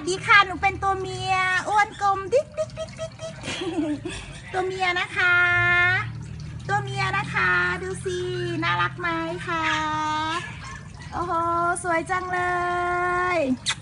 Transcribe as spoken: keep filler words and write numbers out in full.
ดีค่ะหนูเป็นตัวเมียอ้วนกลมดิ๊กดิ๊กดิ๊กดิ๊กดิ๊กตัวเมียนะคะตัวเมียนะคะดูสิน่ารักไหมคะโอ้โหสวยจังเลย